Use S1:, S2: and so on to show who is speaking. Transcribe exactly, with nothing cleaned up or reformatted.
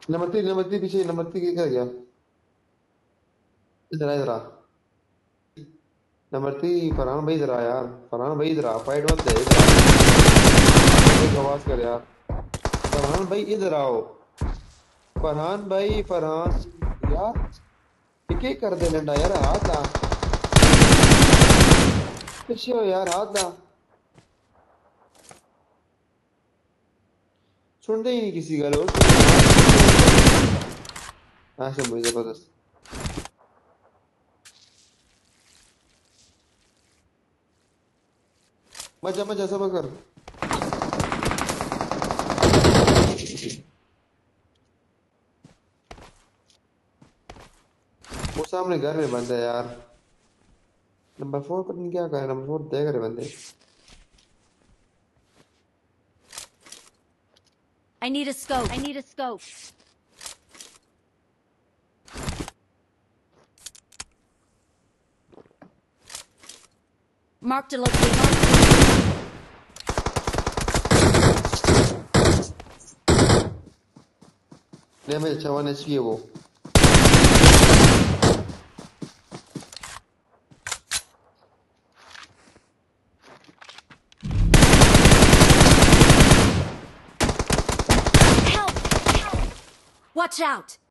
S1: Number तीन number तीन पीछे नंबर तीन क्या गया? इधर आ, इधर आ। नंबर तीन फरहान भाई इधर आ यार। फरहान भाई इधर आ, फाइट मत दे, इधर आ। एक आवाज कर यार। फरहान भाई इधर आओ। फरहान भाई फरहान। यार एक एक कर दे लंडा यार, हाथ ला। पीछे हो यार, हाथ ला। सुनते ही नहीं किसी का लोग, हाथ पीछे हो गया। ऐसे मुझे जबरदस्त। मजा मजा सब कर। वो सामने घर में बंद है यार। नंबर फोर पता नहीं क्या कर, नंबर फोर देख रहे बंदे।
S2: I need a scope. I need a scope. Marked a location.
S1: Damage अच्छा वन एचपी है वो।
S2: Help! Watch out!